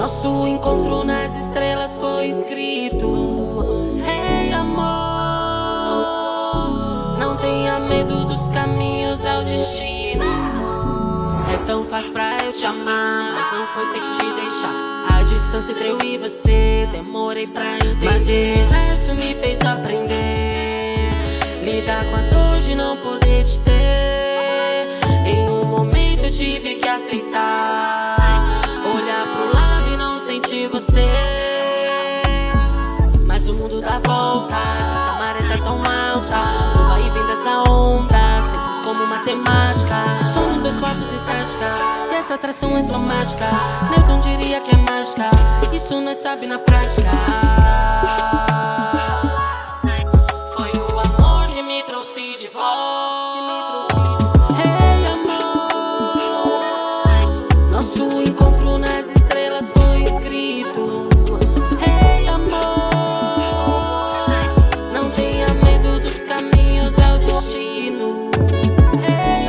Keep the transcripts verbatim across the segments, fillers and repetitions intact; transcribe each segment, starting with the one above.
Nosso encontro nas estrelas foi escrito. Ei, amor, não tenha medo dos caminhos, é o destino. É tão fácil pra eu te amar, mas não foi ter que te deixar. A distância entre eu e você, demorei pra entender. Mas o universo me fez aprender, lidar com a dor de não poder te ter. Em um momento eu tive que aceitar, olhar pro lado e não sentir você. Mas o mundo dá volta, essa maré tá tão alta, o vai e vem dessa onda, simples como matemática. Somos dois corpos estática, e essa atração é somática. Newton diria que é mágica, isso nós sabe na prática. Foi o amor que me trouxe de volta. Ei, amor, nosso encontro nas estrelas foi escrito. Ei, amor, não tenha medo dos caminhos, é o destino. Ei,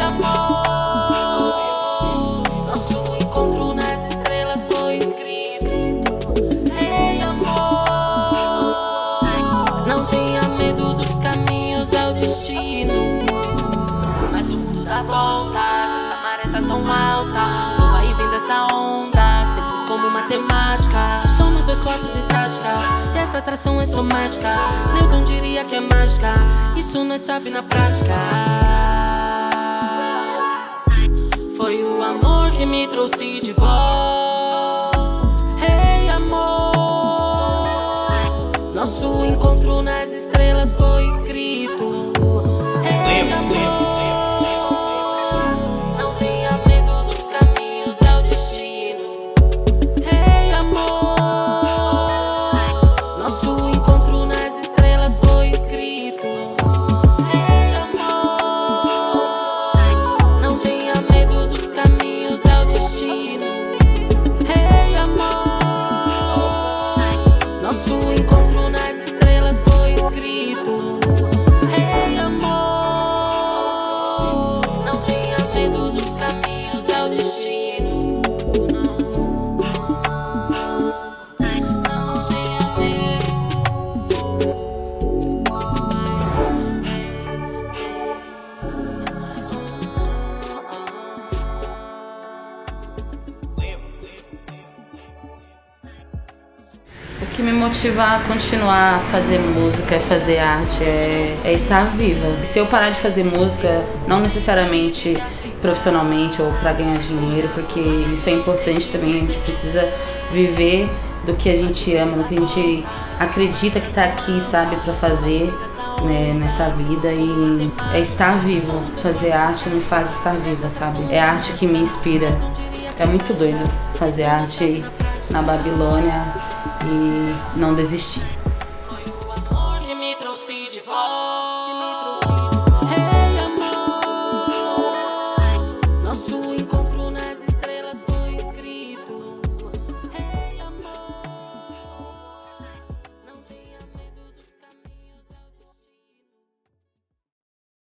amor, nosso encontro nas estrelas foi escrito. Ei, amor, não tenha medo dos caminhos, é o destino. Mas o mundo dá volta, essa maré tá tão alta, o vai e vem dessa onda, simples como matemática. Somos dois corpos estática, e essa atração é somática. Newton diria que é mágica, isso nós sabe na prática. Foi o amor que me trouxe de volta. Ei, amor, nosso encontro nas estrelas foi escrito. Ei, amor, não tenha medo dos caminhos, é o destino. Ei, amor, nosso encontro nas estrelas foi escrito. Ei, amor, não tenha medo dos caminhos, é o destino. Ei, amor, nosso encontro nas estrelas foi escrito. Ei, amor, não tenha medo dos caminhos, é o destino. Não, não tenha medo. O que me motiva a continuar a fazer música, a fazer arte, é, é estar viva. Se eu parar de fazer música, não necessariamente profissionalmente ou para ganhar dinheiro, porque isso é importante também, a gente precisa viver do que a gente ama, do que a gente acredita que tá aqui, sabe, para fazer, né, nessa vida. E é estar vivo. Fazer arte me faz estar viva, sabe? É a arte que me inspira. É muito doido fazer arte na Babilônia e não desistir.